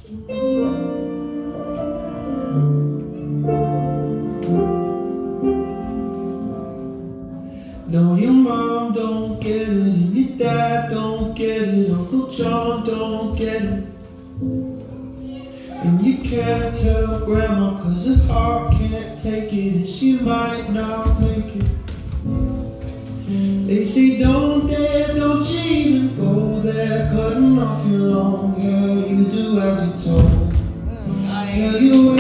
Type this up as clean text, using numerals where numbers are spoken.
No, your mom don't get it, and your dad don't get it, Uncle John don't get it. And you can't tell Grandma 'cause her heart can't take it, and she might not make it. They say don't dare, don't you even go there, cutting off your long hair, you do as you're told. Tell you